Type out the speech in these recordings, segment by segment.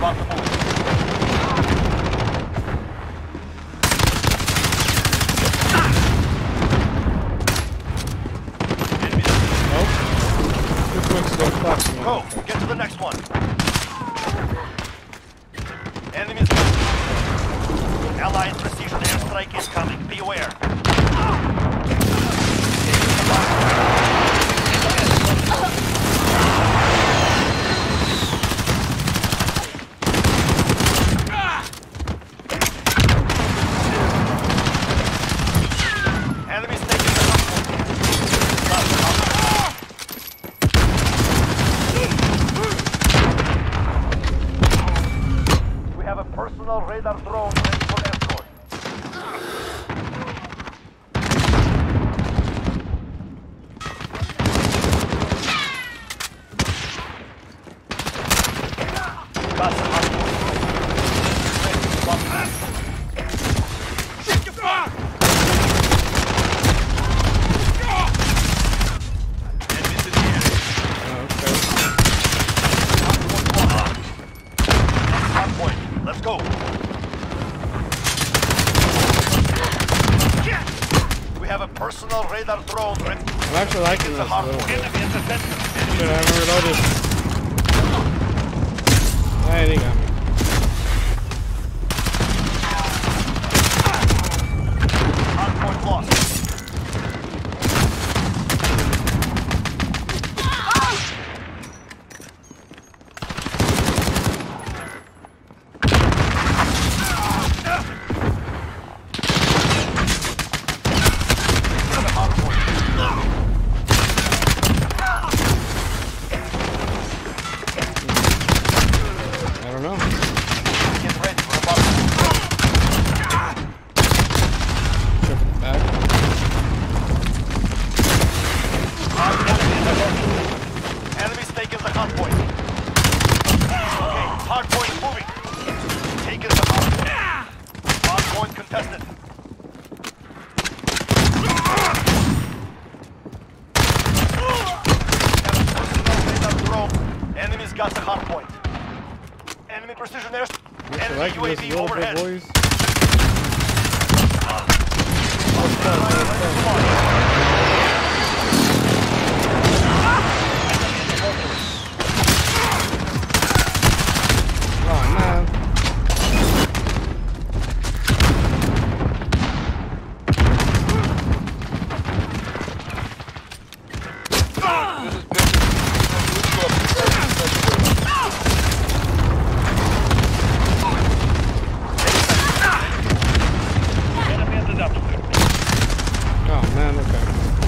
on the move. Go! Get to the next one. Enemies. Allied precision airstrike is coming. Be aware. Enemies taking the We have a personal radar drone ready for escort. Got some Let's go. We have a personal radar drone ready. I'm actually liking this. Shit, I haven't reloaded. Hey, they got me. Hardpoint lost. I don't know. Get ready for a bottle. Back. Enemies taking the hard point. Okay, hard point moving. Taking the hard point. Hard point contested. Enemies got the hard point. Enemy precision air. Enemy Like this UAV little overhead. bit, boys. Oh man. Oh man, okay.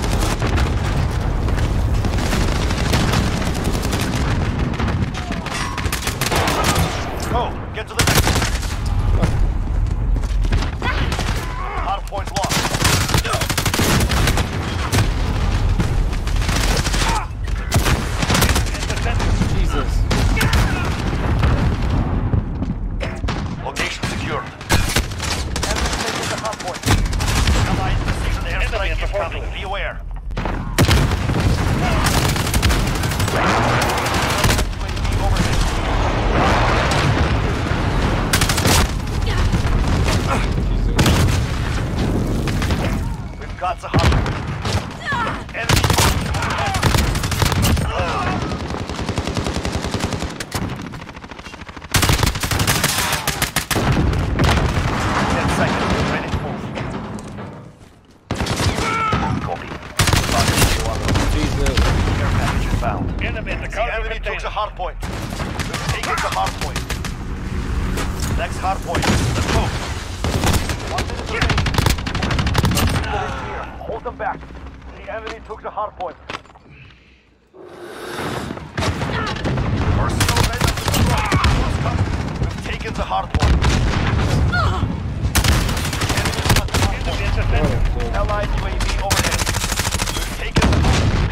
Go, get to the next one. Hard point lost. Jesus. Location secured. Enemy taking the hard point. Allied precision airstrike is coming. Be aware. We've got the hard point. Enemy. 10 seconds. Ready to move. Copy. Jesus. Care package is found. Enemy at the The cargo enemy took the container. hard point. We've taken the hard point. Next hard point. Let's go. 1 minute remaining. Here. Hold them back. The enemy took the hard point. Personal radar destroyed. We've taken the hard point. Enemy got the hard point. Allied UAV overhead. We've taken the hard point.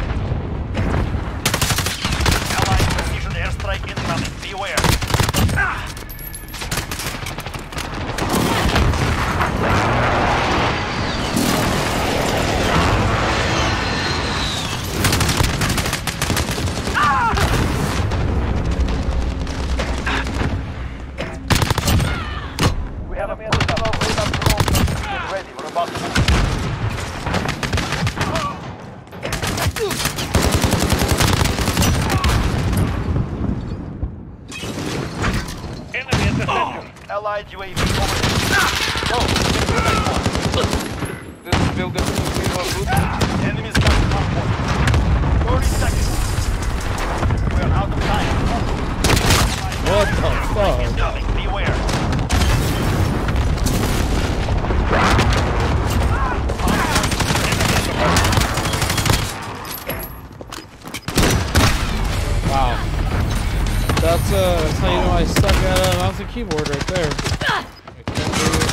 Allied precision airstrike incoming. Be aware. Allied UAV overhead. Go. This is Bill Gates. Enemies got the convoy. 30 seconds. We are out of time. What the fuck? Incoming. Beware. Wow. That's how you know I suck at mouse and keyboard right there. I can't do it.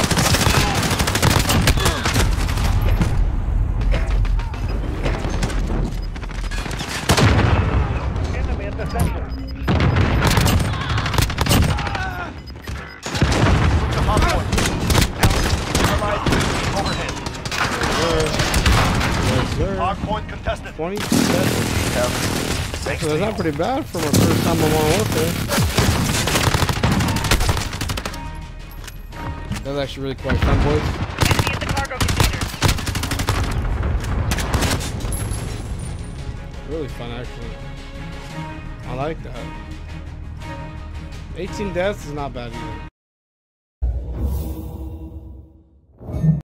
Enemy at the center. The convoy. Allied UAV overhead. Yes, sir. Hardpoint contested. 27. So that's not pretty bad for my first time on Modern Warfare. That was actually really quite fun, boys. Enemy at the cargo container. Really fun, actually. I like that. 18 deaths is not bad either.